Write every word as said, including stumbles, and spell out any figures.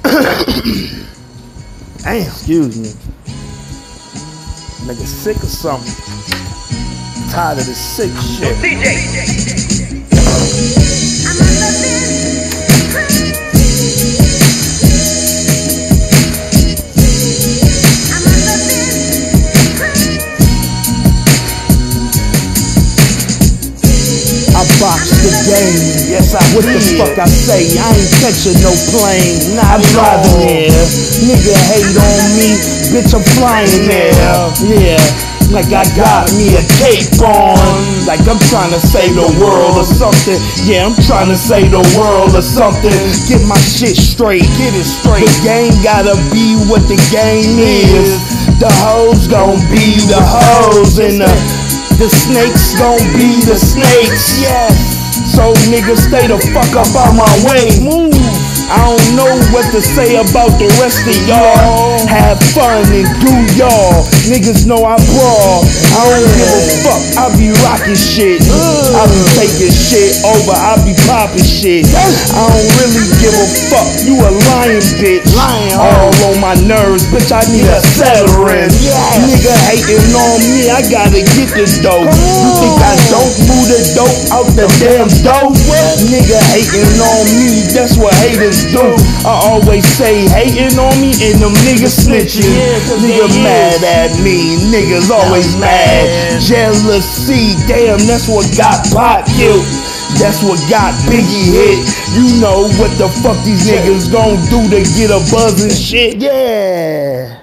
Damn, excuse me. Nigga sick or something. Tired of this sick shit. D J. I box the game. Yes, I What did. the fuck I say? I ain't catching no plane. Not I'm driving there. Nigga hate on me. Bitch, I'm flying there. Yeah. Like I got me a cape on. Like I'm trying to save the world or something. Yeah, I'm trying to save the world or something. Get my shit straight. Get it straight. The game gotta be what the game is. The hoes gon' be the hoes and the The snakes gon' be the snakes, yeah. So niggas stay the fuck up out my way. Move. I don't know what to say about the rest of y'all. Have fun and do y'all. Niggas know I brawl. I don't give a fuck. I be rocking shit. I be taking shit over. I be popping shit. I don't really give a fuck. You a lying bitch. All on my nerves, bitch. I need a settling. Nigga hating on me. I gotta get this dope. You think I don't move the dope out the damn dope? Nigga hating on me. That's what haters do. I always say hating on me and them niggas snitching. Nigga mad at me. Niggas always mad. Jealousy. Damn, that's what got Pop killed. That's what got Biggie hit. You know what the fuck these niggas gon' do to get a buzz and shit. Yeah.